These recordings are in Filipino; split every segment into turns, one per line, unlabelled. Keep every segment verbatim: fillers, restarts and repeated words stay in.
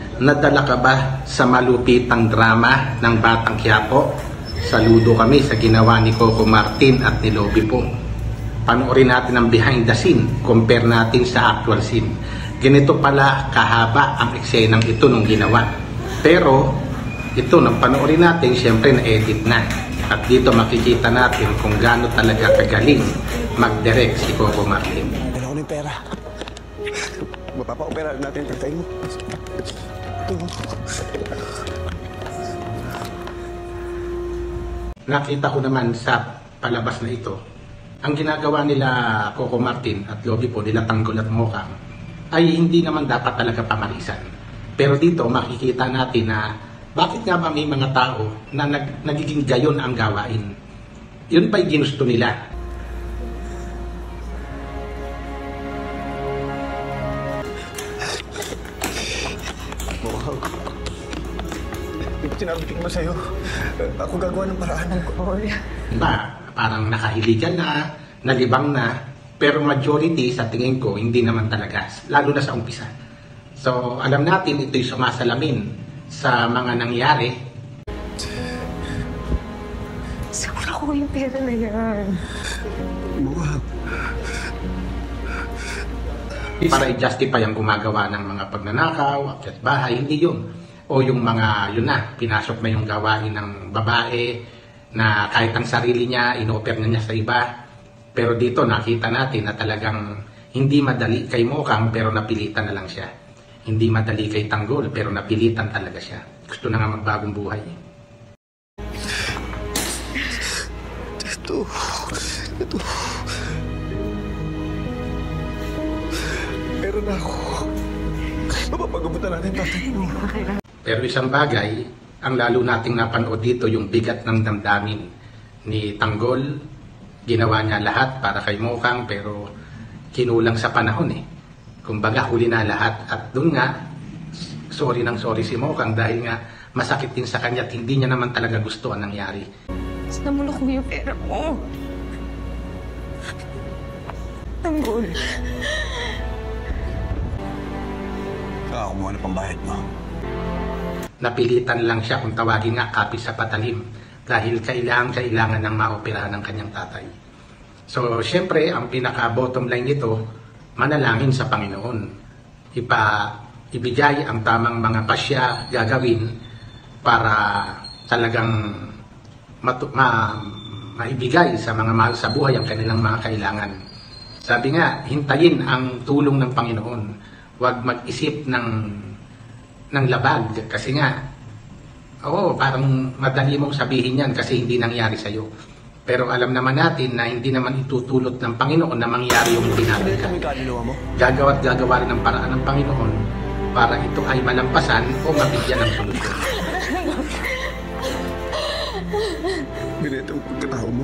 Nadala ka ba sa malupitang drama ng Batang Quiapo? Saludo kami sa ginawa ni Coco Martin at ni Lobby po. Panoorin natin ang behind the scene, compare natin sa actual scene. Ganito pala kahaba ang eksenang ito nung ginawa. Pero ito, nang panoorin natin, syempre na-edit na. At dito makikita natin kung gaano talaga kagaling mag-direct si Coco Martin.
Dala ko ng pera. Mapapa-opera natin, tatay mo.
Nakita ko naman sa palabas na ito, ang ginagawa nila Coco Martin at Lobby po, nila Tanggol at Mokang, ay hindi naman dapat talaga pamarisan. Pero dito makikita natin na bakit nga ba may mga tao na nag, nagiging gayon ang gawain. Yun ba'y ginusto nila?
Sinabi ko sa'yo, ako gagawa ng paraan ng Cory.
Ba, parang nakahiligan na, nalibang na, pero majority sa tingin ko hindi naman talaga, lalo na sa umpisa. So alam natin ito'y sumasalamin sa mga nangyari.
Saan ko yung pera na yan?
Wow.
Para i-justify ang gumagawa ng mga pagnanakaw, akyat bahay, hindi yun. O yung mga, yun na, pinasok na yung gawain ng babae na kahit ang sarili niya, inoper na niya sa iba. Pero dito nakita natin na talagang hindi madali kay Mokang pero napilitan na lang siya. Hindi madali kay Tanggol pero napilitan talaga siya. Gusto na nga magbagong buhay.
Ito, ito. Pero na ako. Mapapagabutan natin tatay mo.
Pero isang bagay, ang lalo nating napanood dito, yung bigat ng damdamin ni Tanggol. Ginawa niya lahat para kay Mokang pero kinulang sa panahon eh. Kumbaga huli na lahat at doon nga, sorry nang sorry si Mokang dahil nga masakit din sa kanya at hindi niya naman talaga gusto ang nangyari.
Saan mo ko yung pera mo? Tanggol.
Ah, kumuha na pang bayad mo.
Napilitan lang siya kung tawagin nga kapis sa patalim dahil kailangan-kailangan ng maoperahan ng kanyang tatay. So, syempre, ang pinaka-bottom line nito, manalangin sa Panginoon. Ipa, ibigay ang tamang mga pasya gagawin para talagang matu ma maibigay sa mga mahal sa buhay ang kanilang mga kailangan. Sabi nga, hintayin ang tulong ng Panginoon. Huwag mag-isip ng ng labag kasi nga oo, parang madali mong sabihin yan kasi hindi nangyari sa iyo. Pero alam naman natin na hindi naman itutulot ng Panginoon na mangyari yung binabi ka. Gagawa at gagawa rin ng paraan ng Panginoon para ito ay malampasan o mabigyan ng solusyon.
Ganito ang pagkatao mo.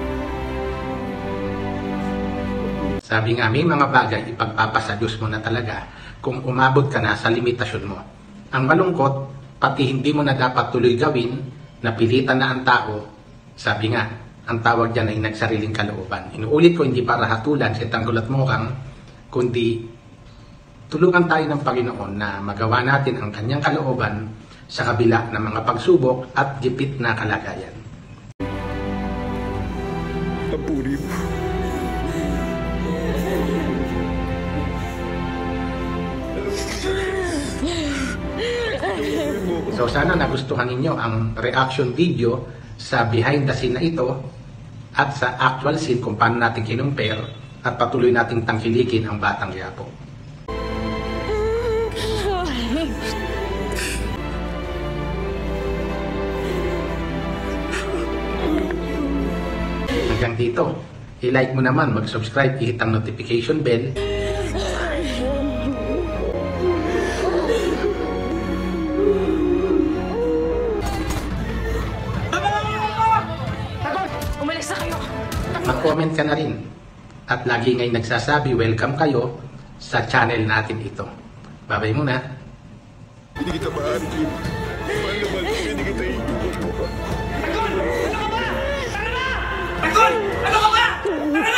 Sabi nga, may mga bagay ipagpapasa Diyos mo na talaga kung umabot ka na sa limitasyon mo. Ang malungkot, pati hindi mo na dapat tuloy gawin, napilitan na ang tao, sabi nga, ang tawag dyan ay nagsariling kalooban. Inuulit ko, hindi para hatulan si Tanggol at Mokang, kundi tulungan tayo ng Panginoon na magawa natin ang kanyang kalooban sa kabila ng mga pagsubok at gipit na kalagayan.
Papuri mo.
So sana nagustuhan ninyo ang reaction video sa behind the scene na ito at sa actual scene kung paano natin kinumpare at patuloy nating tangkilikin ang Batang Quiapo. Hanggang dito, i-like mo naman, mag-subscribe, i-hit ang notification bell. Mag-comment ka na rin. At lagi ngay nagsasabi, welcome kayo sa channel natin ito. Babay muna.
Hindi kita maaari. Mahal na mahal ko, hindi kita iiwan mo.
Tanggol! Ano ka ba? Tara na! Tanggol! Ano ka ba? Tara na!